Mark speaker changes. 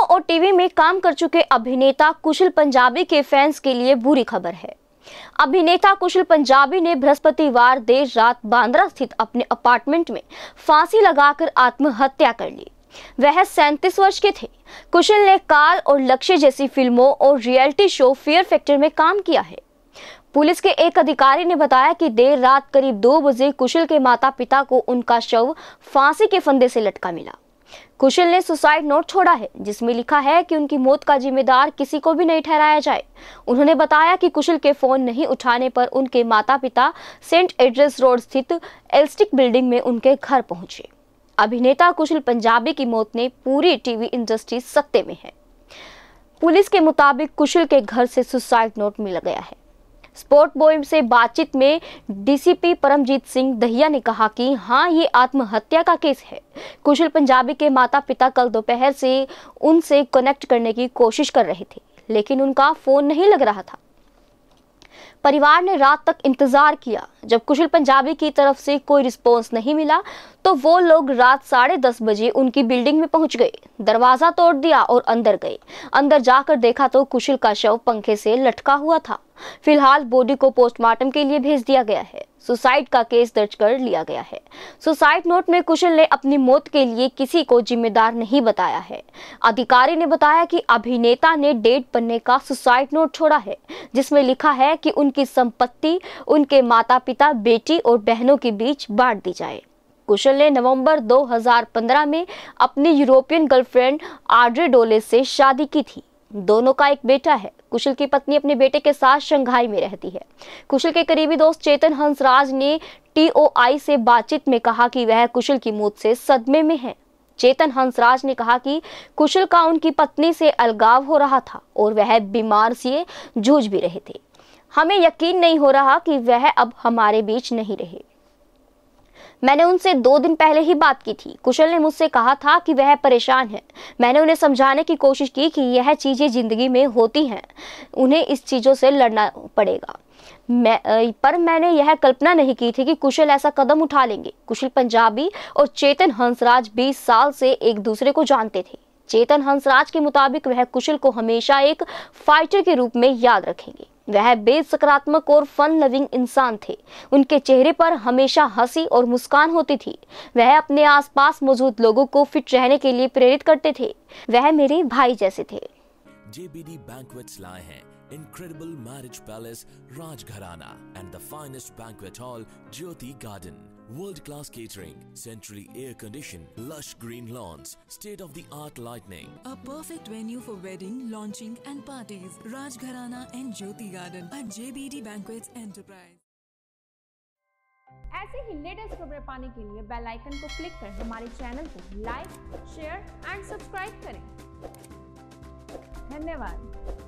Speaker 1: और टीवी में काम कर चुके अभिनेता कुशल पंजाबी के फैंस के लिए बुरी खबर है। अभिनेता कुशल पंजाबी ने बृहस्पतिवार देर रात बांद्रा स्थित अपने अपार्टमेंट में फांसी लगाकर आत्महत्या कर ली। वह 37 वर्ष के थे। कुशल ने काल और लक्ष्य जैसी फिल्मों और रियलिटी शो फियर फैक्टर में काम किया है। पुलिस के एक अधिकारी ने बताया कि देर रात करीब 2 बजे कुशल के माता पिता को उनका शव फांसी के फंदे से लटका मिला। कुशल ने सुसाइड नोट छोड़ा है, जिसमें लिखा है कि उनकी मौत का जिम्मेदार किसी को भी नहीं ठहराया जाए। उन्होंने बताया कि कुशल के फोन नहीं उठाने पर उनके माता पिता सेंट एड्रेस रोड स्थित एल्स्टिक बिल्डिंग में उनके घर पहुंचे। अभिनेता कुशल पंजाबी की मौत ने पूरी टीवी इंडस्ट्री सख्ते में है। पुलिस के मुताबिक कुशल के घर से सुसाइड नोट मिल गया है। स्पोर्ट बॉय से बातचीत में डीसीपी परमजीत सिंह दहिया ने कहा कि हाँ, ये आत्महत्या का केस है। कुशल पंजाबी के माता पिता कल दोपहर से उनसे कनेक्ट करने की कोशिश कर रहे थे, लेकिन उनका फोन नहीं लग रहा था। परिवार ने रात तक इंतजार किया। जब कुशल पंजाबी की तरफ से कोई रिस्पॉन्स नहीं मिला तो वो लोग रात 10:30 बजे उनकी बिल्डिंग में पहुंच गए, दरवाजा तोड़ दिया और अंदर गए। अंदर जाकर देखा तो कुशल का शव पंखे से लटका हुआ था। फिलहाल बॉडी को पोस्टमार्टम के लिए भेज दिया गया है। सुसाइड का केस दर्ज कर लिया गया है। सुसाइड नोट में कुशल ने अपनी मौत के लिए किसी को जिम्मेदार नहीं बताया है। अधिकारी ने बताया कि अभिनेता ने डेढ़ पन्ने का सुसाइड नोट छोड़ा है, जिसमें लिखा है कि उनकी संपत्ति उनके माता पिता, बेटी और बहनों के बीच बांट दी जाए। कुशल ने नवंबर 2015 में अपनी यूरोपियन गर्लफ्रेंड ऑड्रे डोले से शादी की थी। दोनों का एक बेटा है। कुशल की पत्नी अपने बेटे के साथ शंघाई में रहती है। कुशल के करीबी दोस्त चेतन हंसराज ने TOI से बातचीत में कहा कि वह कुशल की मौत से सदमे में है। चेतन हंसराज ने कहा कि कुशल का उनकी पत्नी से अलगाव हो रहा था और वह बीमार से जूझ भी रहे थे। हमें यकीन नहीं हो रहा कि वह अब हमारे बीच नहीं रहे। मैंने उनसे 2 दिन पहले ही बात की थी। कुशल ने मुझसे कहा था कि वह परेशान है। मैंने उन्हें समझाने की कोशिश की कि यह चीज़ें जिंदगी में होती हैं, उन्हें इस चीज़ों से लड़ना पड़ेगा। पर मैंने यह कल्पना नहीं की थी कि कुशल ऐसा कदम उठा लेंगे। कुशल पंजाबी और चेतन हंसराज 20 साल से एक दूसरे को जानते थे। चेतन हंसराज के मुताबिक वह कुशल को हमेशा एक फाइटर के रूप में याद रखेंगे। वह बेहद सकारात्मक और फन लविंग इंसान थे। उनके चेहरे पर हमेशा हंसी और मुस्कान होती थी। वह अपने आसपास मौजूद लोगों को फिट रहने के लिए प्रेरित करते थे। वह मेरे भाई जैसे थे।
Speaker 2: JBD Banquets लाए हैं incredible marriage palace Rajgharana and the finest banquet hall Jyoti Garden. World-class catering, centrally air-conditioned, lush green lawns, state-of-the-art lighting.
Speaker 3: A perfect venue for wedding, launching and parties. Rajgharana and Jyoti Garden at JBD Banquets Enterprise.
Speaker 4: ऐसे ही latest खबरें पाने के लिए bell icon को click कर हमारे channel को like, share and subscribe करें। धन्यवाद।